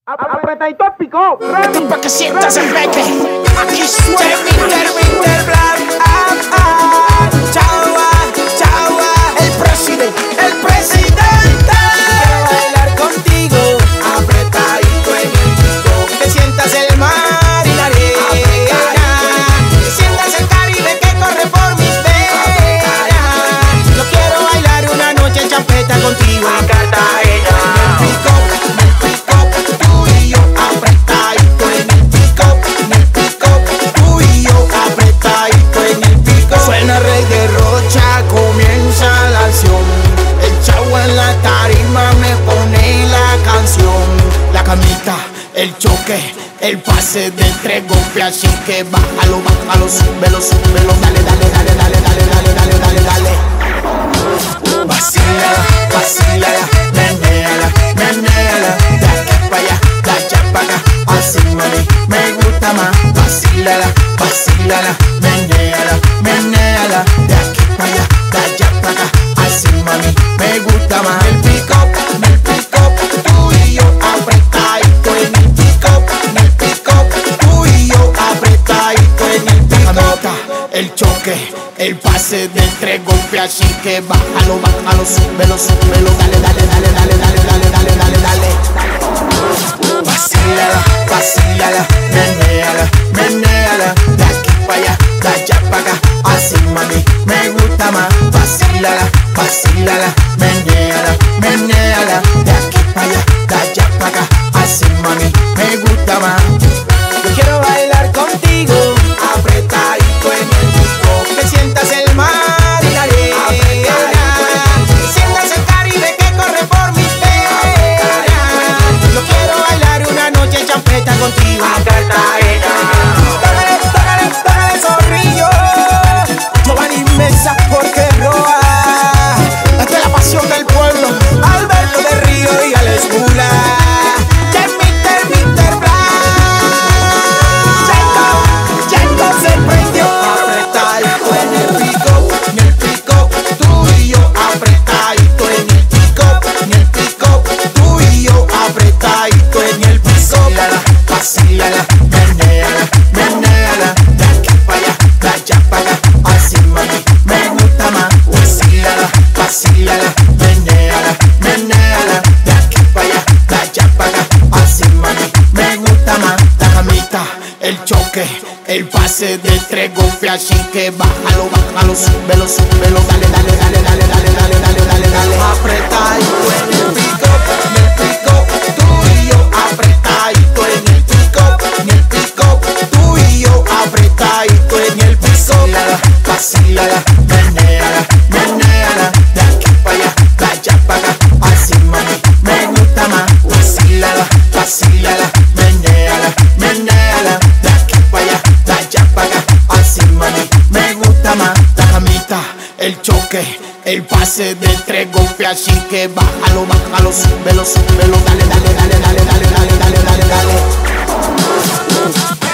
Apretadito el picó, Pa' que sientas el meque. Aquí suena Mr. Black. Chagua, chagua. El presidente. Quiero bailar contigo, apretadito en el pico. Que sientas el mar y la arena. Que sientas el Caribe que corre por mis venas. Yo quiero bailar una noche en champeta contigo en Cartagena. Suena Rey de Rocha, comienza la acción. El chavo en la tarima me pone la canción. La camita, el choque, el pase de tres golpes. Así que bájalo, bájalo, súbelo, súbelo. Dale, dale, dale, dale, dale, dale, dale, dale, dale. Vacílala, vacílala, menéala, menéala. De aquí para allá, de allá para acá. Así mami, me gusta más. Vacílala, vacílala, menéala, menéala. De aquí para allá, de allá para acá. Así mami, me gusta más. El pick-up, tú y yo apretadito en el pick-up, tú y yo apretadito en el pick-up. El choque, el pase de tres golpes. Así que bájalo, bájalo, súbelo, súbelo. Dale, dale, dale, dale, dale, dale, dale, dale, dale. Vacílala, vacílala, menéala, menéala. De aquí para allá, de allá para acá. Así mami, me gusta más. Vacílala, vacílala, menéala, menéala. De aquí para allá, de allá para acá. Así mami, me gusta más. Yo quiero bailar contigo, apretadito en el disco. Que sientas el mar y la arena. Que sientas el Caribe que corre por mis venas. Yo quiero bailar una noche en champeta contigo a Cartagena. Tócale, tócale, tócale, zorrillo. Giovanni Mesa, Jorge Roa. Esta es la pasión del pueblo. Alberto de Río y Alex Mula. Mr. Black. Checo se prendió. Apretadito en el pico, tú y yo. Apretadito en el pico, tú y yo. Apretadito en el pico. Vacílala, menéala, menéala. De aquí para allá, de allá para acá. Así mami, me gusta más. Vacílala, vacílala, menéala, menéala. De aquí para allá, de allá para acá. Así mami, me gusta más. La camita, el choque, el pase de tres golpes. Así que bájalo, bájalo, súbelo, súbelo. Dale, dale, dale, dale, dale, dale, dale, dale, dale. Apretadito en el pico, tú y yo. Apretadito en el pico, tú y yo. Apretadito en el pico. Vacílala, menéala, menéala. De aquí para allá, de allá para acá. Así mami, me gusta más. Vacílala, vacílala, menéala, menéala. De aquí para allá, de allá para acá. Así mami, me gusta más. La camita, el choque, el pase de tres golpes. Así que bájalo, bájalo, súbelo, súbelo. Dale, dale, dale, dale, dale, dale, dale, dale, dale.